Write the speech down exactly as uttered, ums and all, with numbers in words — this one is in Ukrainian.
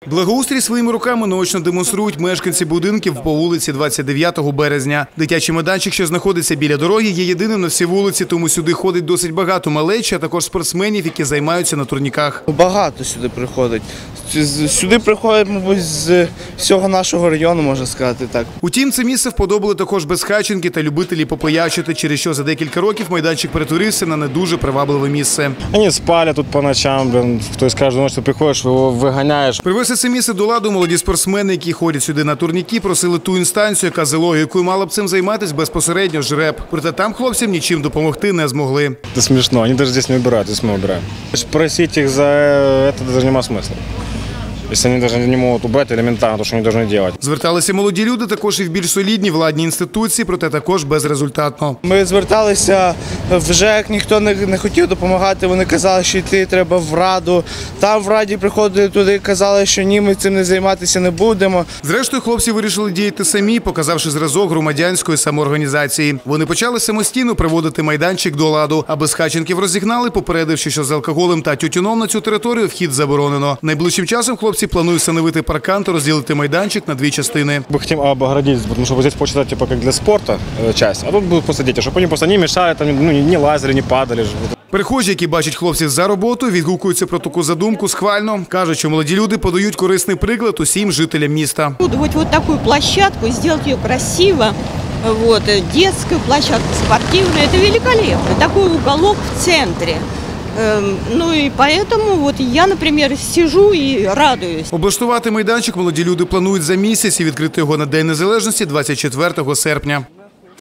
Благоустрій своїми руками наочно демонструють мешканці будинків по вулиці двадцять дев'ятого березня. Дитячий майданчик, що знаходиться біля дороги, є єдиним на всій вулиці, тому сюди ходить досить багато малечі, а також спортсменів, які займаються на турніках. Багато сюди приходить. Сюди приходять, мабуть, з всього нашого району, можна сказати так. Утім, це місце вподобали також безхатченки та любителі попоячити, через що за декілька років майданчик перетворився на не дуже привабливе місце. Вони спали тут по ночам, блин, тобто кожну ніч ти приходиш, його виганяєш. Привести це місце до ладу молоді спортсмени, які ходять сюди на турніки, просили ту інстанцію, яка за логікою мала б цим займатися безпосередньо ЖРЕБ. Проте там хлопцям нічим допомогти не змогли. Це смішно, вони навіть тут не вбирають, тут ми вбираємо. Просити їх за це навіть немає смисла. Якщо вони навіть не можуть убрати елементарно, то що вони повинні робити. Зверталися молоді люди також і в більш солідні владні інституції, проте також безрезультатно. Ми зверталися в ЖЕК, ніхто не, не хотів допомагати, вони казали, що йти треба в Раду. Там в Раді приходили туди, казали, що ні, ми цим не займатися не будемо. Зрештою, хлопці вирішили діяти самі, показавши зразок громадянської самоорганізації. Вони почали самостійно приводити майданчик до ладу, а безхатченків розігнали, попередивши, що з алкоголем та тютюном на цю територію вхід заборонено. Найближчим часом хлопці Хлопці планують встановити паркан та розділити майданчик на дві частини. Ми хочемо обгородити, тому що тут почитати типу, як для спорту часть, а тут будуть просто діти, щоб вони просто не мішали, там, ну, не лазили, не падали. Перехожі, які бачать хлопців за роботу, відгукуються про таку задумку схвально. Кажуть, що молоді люди подають корисний приклад усім жителям міста. Вот, вот таку площадку, сделать ее красиво, вот, детскую площадку, спортивную, это великолепно. Такой уголок в центре. Ну і поэтому вот я, наприклад, сижу і радуюсь. Облаштувати майданчик молоді люди планують за місяць і відкрити його на День Незалежності двадцять четвертого серпня.